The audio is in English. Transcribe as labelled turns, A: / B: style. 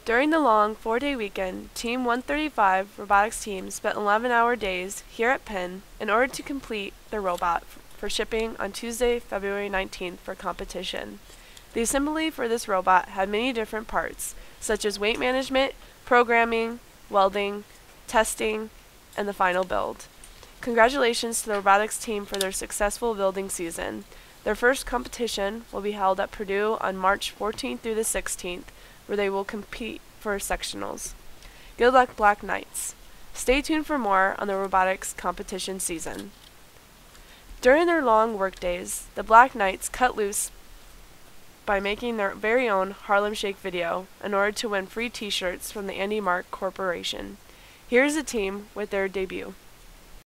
A: During the long 4-day weekend, Team 135 robotics team spent 11-hour days here at Penn in order to complete their robot for shipping on Tuesday, February 19th for competition. The assembly for this robot had many different parts, such as weight management, programming, welding, testing, and the final build. Congratulations to the robotics team for their successful building season. Their first competition will be held at Purdue on March 14th through the 16th, where they will compete for sectionals. Good luck, Black Knights. Stay tuned for more on the robotics competition season. During their long workdays, the Black Knights cut loose by making their very own Harlem Shake video in order to win free t-shirts from the Andy Mark Corporation. Here's the team with their debut.